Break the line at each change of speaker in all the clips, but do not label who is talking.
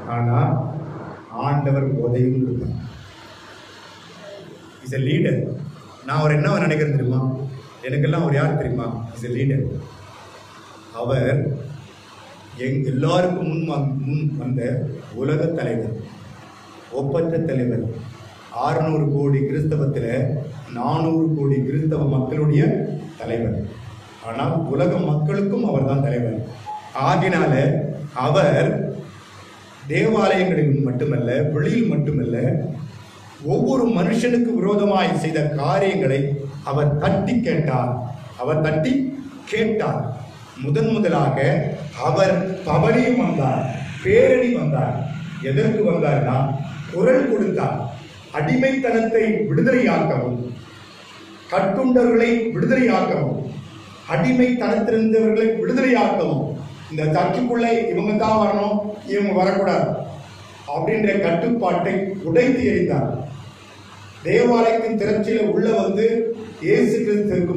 ஆனால் ஆண்டவர் போதையும் கொடுப்பார். Is a leader. நான் அவர் என்ன நினைக்கிறேன் தெரியுமா? எனக்கெல்லாம் அவர் யார் தெரியுமா? Is a leader. அவர் எல்லாருக்கும் முன் வந்த உலக தலைவர், ஒப்பற்ற தலைவர். 600 கோடி கிறிஸ்தவத்தில் 400 கோடி கிறிஸ்தவ மக்களுடைய தலைவர். ஆனால் உலக மக்களுக்கும் அவர் தான் தலைவர். ஆகினால அவர் தேவாலயங்களில் மட்டுமல்ல, வெளியில் மட்டுமல்ல, ஒவ்வொரு மனுஷனுக்கு விரோதமாய் செய்த காரியங்களை அவர் தட்டி கேட்டார். அவர் தட்டி கேட்டார். முதலாக அவர் பவனியும் வந்தார், பேரணி வந்தார். எதற்கு வந்தார்னா, குரல் கொடுத்தார். அடிமைத்தனத்தை விடுதலையாக்கவும், கட்டுண்டவர்களை விடுதலையாக்கவும், அடிமைத்தனத்திலிருந்தவர்களை விடுதலையாக்கவும், இந்த சர்ச்சுக்குள்ளே இவங்க தான் வரணும், இவங்க வரக்கூடாது அப்படின்ற கட்டுப்பாட்டை உடைத்து எறிந்தார். தேவாலயத்தின் திரட்சியில உள்ள இயேசு கிறிஸ்துவுக்கு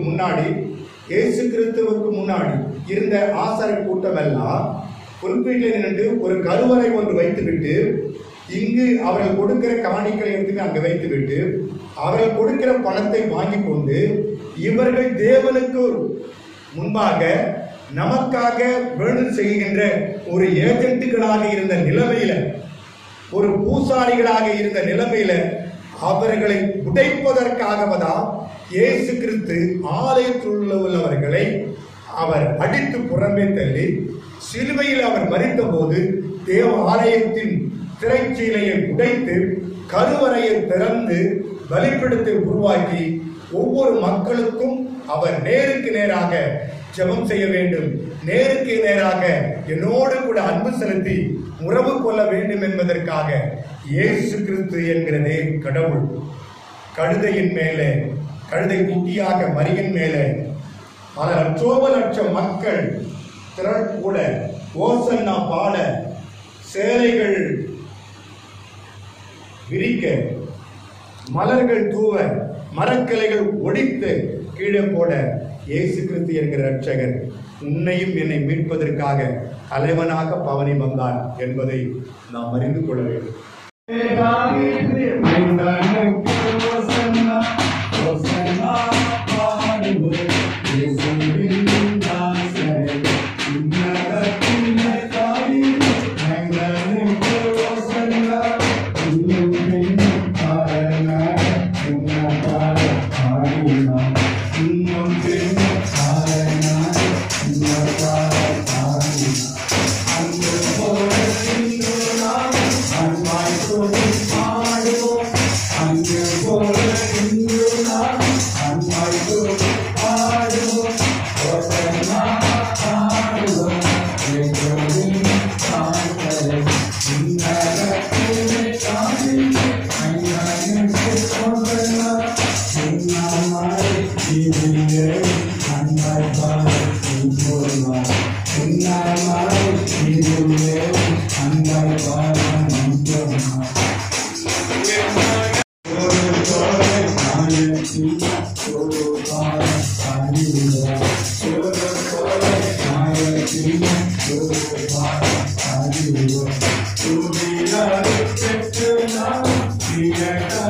முன்னாடி இருந்த ஆசாரிய கூட்டம் எல்லாம் குறிப்பிட்டு நின்று ஒரு கருவறை ஒன்று வைத்துவிட்டு, இங்கு அவர்கள் கொடுக்கிற காணிகளை எடுத்து அங்கு வைத்துவிட்டு, அவர்கள் கொடுக்கிற பணத்தை வாங்கி கொண்டு, இவர்கள் தேவனுக்கு முன்பாக நமக்காக வேணும் செய்கின்ற ஒரு ஏஜென்ட்டுகளாக இருந்த நிலைமையில, ஒரு பூசாரிகளாக இருந்த நிலைமையில அவர்களை உடைப்பதற்காகவதான் இயேசு கிறிஸ்து ஆலயத்தில் உள்ளவர்களை அவர் அடித்து புறம்பே தள்ளி, சிலுவையில் அவர் மரித்த போது தேவ ஆலயத்தின் திரைச்சீலையை உடைத்து கருவறையை திறந்து பலிபீடத்தை உருவாக்கி ஒவ்வொரு மக்களுக்கும் அவர் நேருக்கு நேராக ஜெபம் செய்ய வேண்டும், நேருக்கு நேராக என்னோடு கூட அன்பு செலுத்தி உறவு கொள்ள வேண்டும் என்பதற்காக இயேசு கிறிஸ்து என்கிறதே கடவுள் கழுதையின் மேலே, கழுதை குட்டியாக மரியின் மேலே பல லட்சோப மக்கள் திரள் கூட ஓசன்னா பாட, சேலைகள் விரிக்க, மலர்கள் தூவ, மரக்கிளைகள் ஒடித்து கீழே போட, இயேசு கிறிஸ்து என்கிற ரட்சகர் உன்னையும் என்னை மீட்பதற்காக தலைவனாக பவனி வந்தார் என்பதை நாம் அறிந்து கொள்ள வேண்டும்.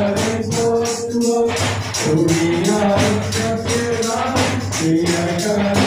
We are